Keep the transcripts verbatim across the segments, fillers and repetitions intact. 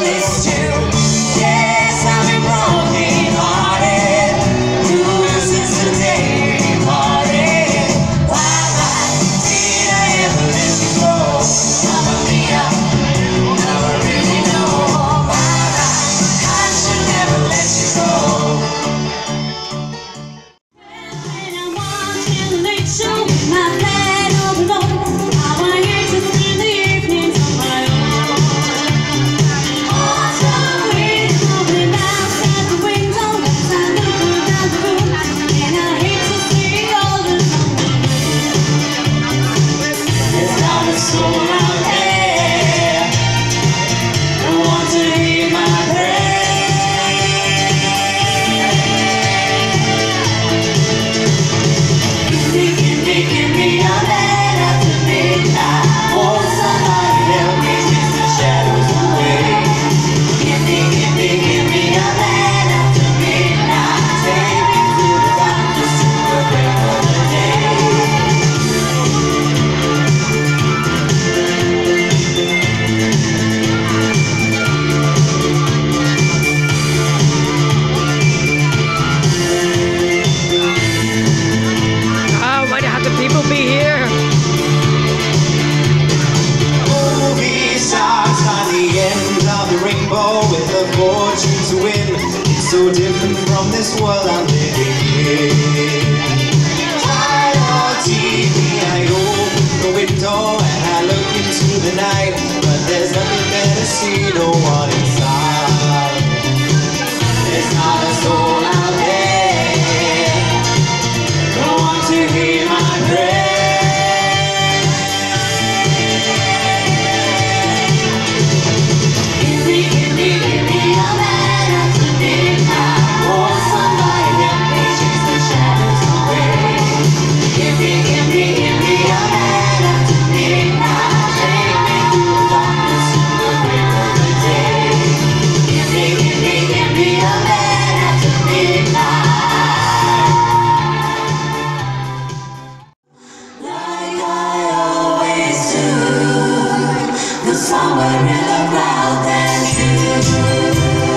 this too. Yes, I've been broken hearted. Ever since the day we parted. Why, why did I ever let you go? Mamma mia, now I really know. Why, why I should never let you go. When I'm watching the late show with my head overload, how I hate to spend the evenings on my own. Autumn wind blowing outside the window as I look around the room, and I hate to see all the there's not a soul out there who wants to hear my prayer. Give me, give me, give me a man after midnight. Won't somebody help me chase the shadows away? Give me, give me, give me a man after midnight. Take me through the darkness to the break of the day. Oh, why have the people be here? Movie stars on the end of the rainbow with a fortune to win. It's so different from this world I'm living in. Tired of T V, I open the window and I look into the night, but there's nothing there to see, no one inside. There's not a soul out there, no one to hear my prayer. Give me, give me, give me a man after midnight. Won't somebody help me chase the shadows away? Give me, give me, give me a man after midnight. Take me through the darkness to the break of the day. Give me, give me, give me a man after midnight. Like I always do, 'cause somewhere in the crowd there's you.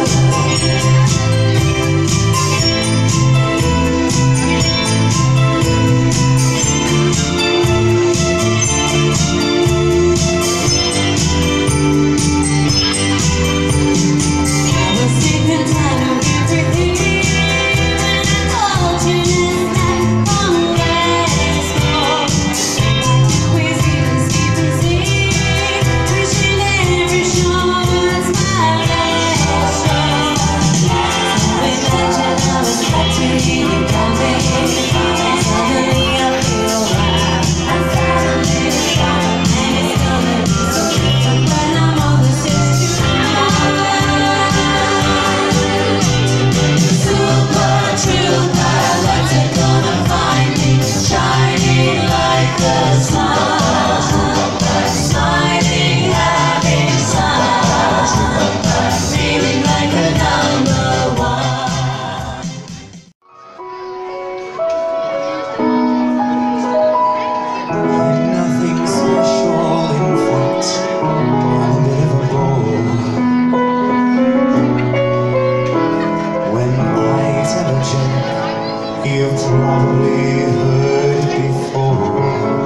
I was sick and tired of everything, and I told you this night from last fall. Always even sleep and see, wishing every show was my last show. Without your love, it's like taking you down, baby. And suddenly I feel right. I'm suddenly strong, and it's gonna be so different when I'm on the stage tonight. Super truth, my lights are gonna find me shining like the sun, smiling, having fun, feeling like a number one. Nothing special, in fact, I'm a bit of a bore. When I tell a joke, you've probably heard it before.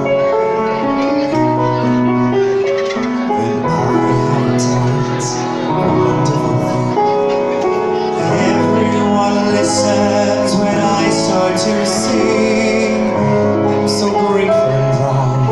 When I have a talent, a wonderful thing. Everyone listens when I start to sing. I'm so grateful and proud.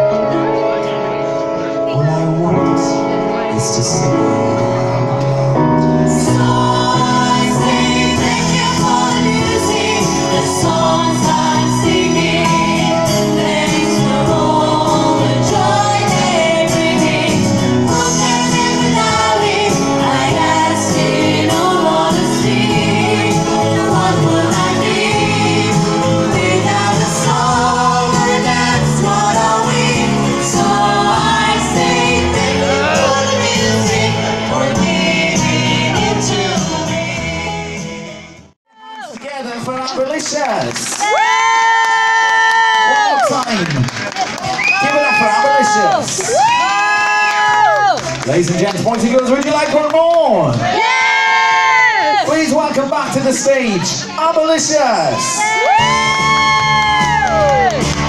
All I want is to sing it out loud. So I say thank you for the music, the songs I'm singing. Thanks for all the joy they bring me. Who can live without it? I ask in all honesty. What would I be without a song? And that's what are we. So I say thank you for the music, for giving it to me. Together for Abbalicious. One more time. Give it up for Abbalicious. Ladies and gents, boys and girls, would you like one more? Yes! Please welcome back to the stage, Abbalicious! Yes!